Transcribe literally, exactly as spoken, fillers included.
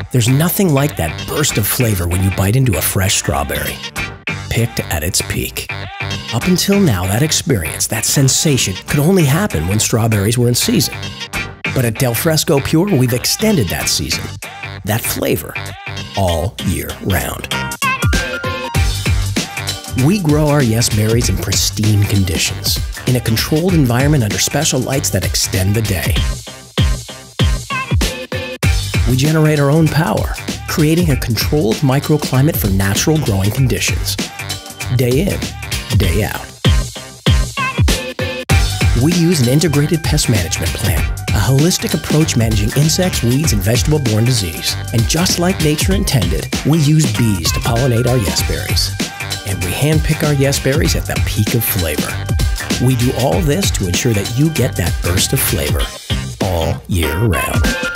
There's nothing like that burst of flavor when you bite into a fresh strawberry, picked at its peak. Up until now, that experience, that sensation, could only happen when strawberries were in season. But at DelFrescoPure, we've extended that season, that flavor, all year round. We grow our yes berries in pristine conditions, in a controlled environment under special lights that extend the day. We generate our own power, creating a controlled microclimate for natural growing conditions, day in, day out. We use an integrated pest management plan, a holistic approach managing insects, weeds, and vegetable-borne disease. And just like nature intended, we use bees to pollinate our yes berries. And we handpick our yes berries at the peak of flavor. We do all this to ensure that you get that burst of flavor all year round.